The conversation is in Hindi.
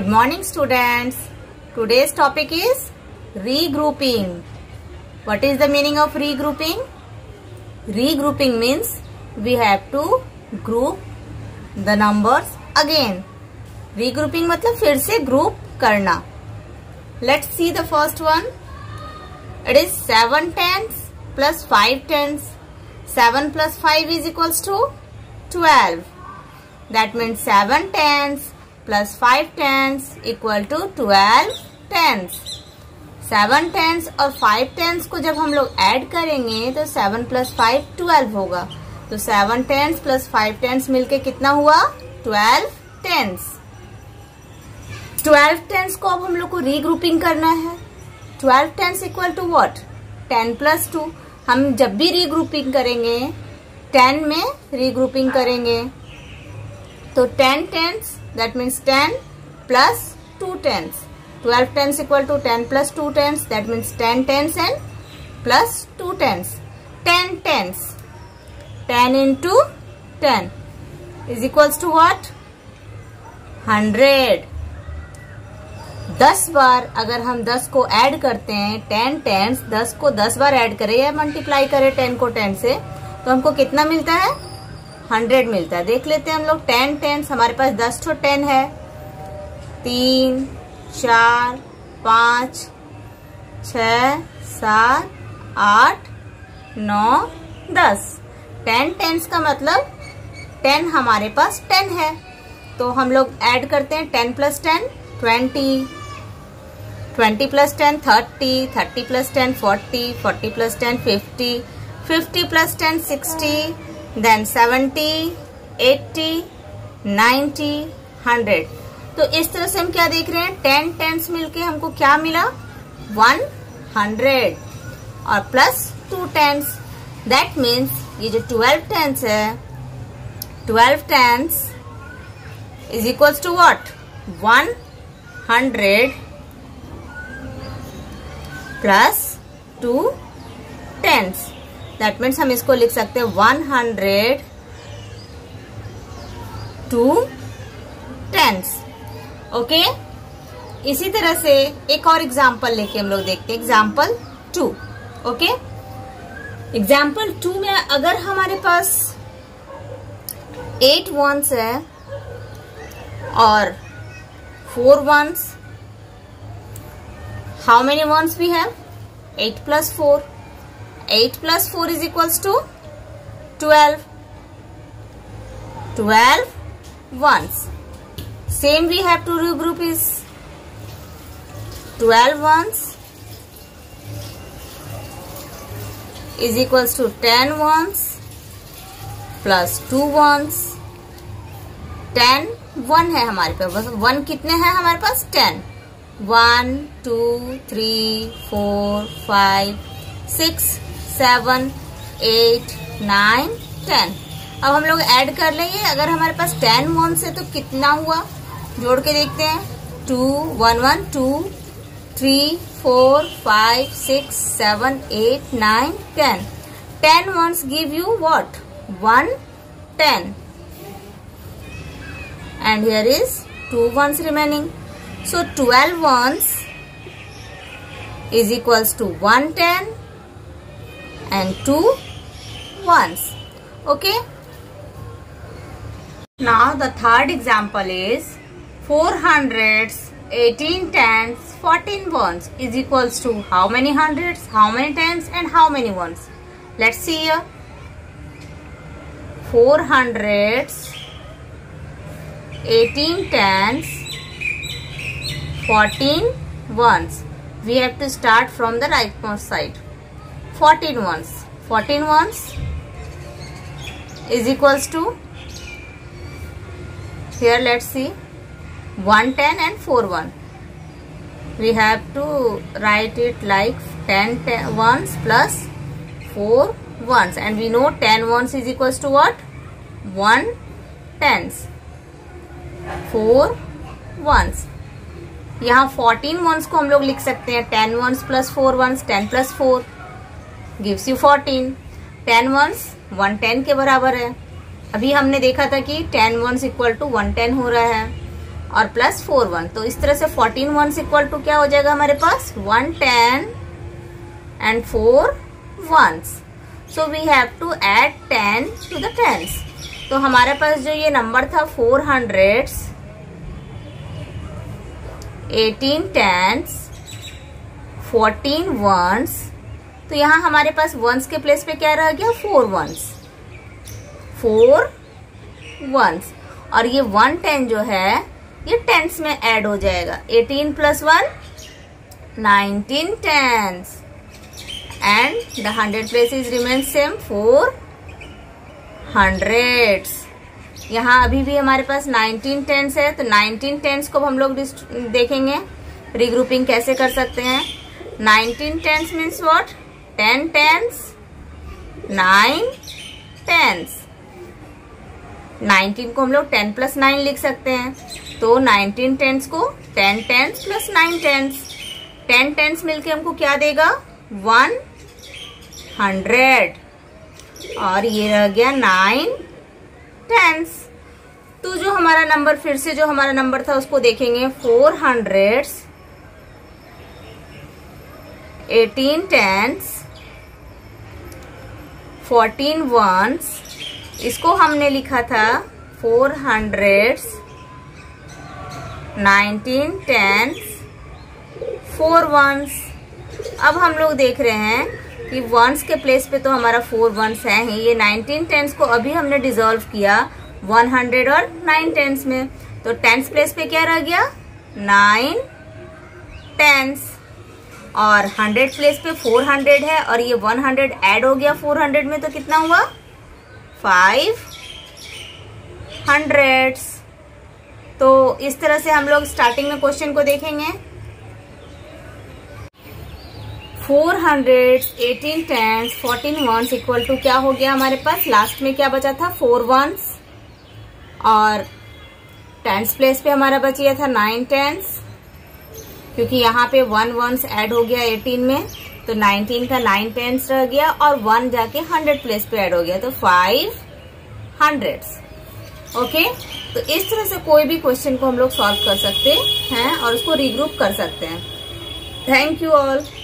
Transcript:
morning students. Today's topic is regrouping. What is the meaning of regrouping? Regrouping means we have to group the numbers again. Regrouping मतलब फिर से group करना. Let's see the first one. It is 7 tens plus 5 tens. 7 plus 5 is equals to 12. That means 7 tens plus 5 tens equal to 12 tens. 7 tens और 5 tens को जब हम लोग ऐड करेंगे तो 7 plus 5 12 होगा. तो 7 tens plus 5 tens मिलके कितना हुआ? 12 tens. 12 tens को अब हम लोग को रीग्रुपिंग करना है. 12 tens equal to what? 10 plus 2. हम जब भी रीग्रुपिंग करेंगे 10 में रीग्रुपिंग करेंगे तो 10 tens that means 10 plus 2 tens. 12 tens equal to 10 plus 2 tens, that means 10 tens and plus 2 tens. 10 tens. 10 into 10 is equals to what? 100. 10 बार अगर हम 10 को ऐड करते हैं 10 tens, 10 को 10 बार ऐड करें या मल्टीप्लाई करें 10 को 10 से तो हमको कितना मिलता है? 100 मिलता है. देख लेते हैं हम लोग 10 tens. हमारे पास 10 तो 10 है. 3 4 5 6 7 8 9 10. 10 tens का मतलब 10 हमारे पास 10 है तो हम लोग ऐड करते हैं 10 plus 10 20, 20 plus 10 30, 30 plus 10 40, 40 plus 10 50, 50 plus 10 60, then 70, 80, 90, 100. तो इस तरह से हम क्या देख रहे हैं 10 tens मिलके हमको क्या मिला? 100 और प्लस 2 tens. दैट मीन्स ये जो 12 tens है 12 tens is equals to what? 100 plus 2 tens. That means हम इसको लिख सकते हैं 100 2 tens. ओके इसी तरह से एक और एग्जाम्पल लेके हम लोग देखते हैं. एग्जाम्पल 2. ओके एग्जाम्पल 2 में अगर हमारे पास 8 ones है और 4 ones, how many ones we have? 8 plus 4. 8 plus 4 is equals to 12. 12 ones. Same we have to regroup is 12 ones is equals to 10 ones plus 2 ones. 10 1 है हमारे पास. बस 1 कितने हैं हमारे पास? 10. 1 2 3 4 5 6 7 8 9 10. अब हम लोग ऐड कर लेंगे. अगर हमारे पास 10 ones है तो कितना हुआ? जोड़ के देखते हैं. 2 1 1 2 3 4 5 6 7 8 9 10. 10 ones give you what? 1 10. And here is 2 ones remaining. So 12 ones is equals to 110 and 2 ones. Okay. Now the third example is 4 hundreds, 18 tens, 14 ones is equals to how many hundreds, how many tens and how many ones? Let's see here. 4 hundreds, 18 tens, 14 ones. We have to start from the rightmost side. 14 ones. 14 ones is equals to, here let's see, 110 and 4 1. We have to write it like 10 ones plus 4 ones and we know 10 ones is equals to what? 1 tens. 4 ones. यहाँ 14 ones को हम लोग लिख सकते हैं 10 ones plus 4 ones. 10 plus 4 gives you 14. 10 ones 110 के बराबर है. अभी हमने देखा था कि 10 ones इक्वल टू 110 हो रहा है. और प्लस 4 वन। तो इस तरह से 14 वंस इक्वल टू क्या हो जाएगा हमारे पास 1 10 and 4 ones. So we have to add 10 to the tens. तो हमारे पास जो ये नंबर था 4 हंड्रेड्स, 18 टेंस, 14 वंस, तो यहाँ हमारे पास वंस के प्लेस पे क्या रह गया 4 वंस, 4 वंस। और ये 110 जो है ये टेंस में ऐड हो जाएगा। 18 plus 1 19 tens and the 100 places remain same 4 hundreds. यहाँ अभी भी हमारे पास 19 टेंस है, तो 19 टेंस को हम लोग देखेंगे रिग्रुपिंग कैसे कर सकते हैं। 19 tens means what 10 tens 9 tens. 19 को हम लोग 10 प्लस 9 लिख सकते हैं, तो 19 टेंस को 10 टेंस प्लस 9 टेंस। 10 टेंस मिलके हमको क्या देगा 100 और ये रह गया 9 टेंस। तो जो हमारा नंबर फिर से जो हमारा नंबर था उसको देखेंगे 4 हंड्रेड्स, 18 टेंस, 14 वंस। इसको हमने लिखा था 4 हंड्रेड्स, 19 टेंस, 4 वंस। अब हम लोग देख रहे हैं कि वंस के प्लेस पे तो हमारा 4 वंस है ही। ये 19 टेंस को अभी हमने डिसॉल्व किया 100 और 9 टेंस में, तो टेंस प्लेस पे क्या रह गया 9 टेंस। और 100 प्लेस पे 400 है और ये 100 ऐड हो गया 400 में, तो कितना हुआ 500। तो इस तरह से हम लोग स्टार्टिंग में क्वेश्चन को देखेंगे। 400, 18 टेंस, 14 वंस इक्वल टू क्या हो गया हमारे पास लास्ट में क्या बचा था 4 वंस, और टेंस प्लेस पे हमारा बच गया था 9 टेंस, क्योंकि यहाँ पे 1 वंस ऐड हो गया 18 में, तो 19 का 9 टेंस रह गया और 1 जाके 100 प्लेस पे ऐड हो गया, तो 500। ओके, तो इस तरह से कोई भी क्वेश्चन को हम लोग सॉल्व कर सकते हैं और उसको रीग्रुप कर सकते हैं। Thank you all.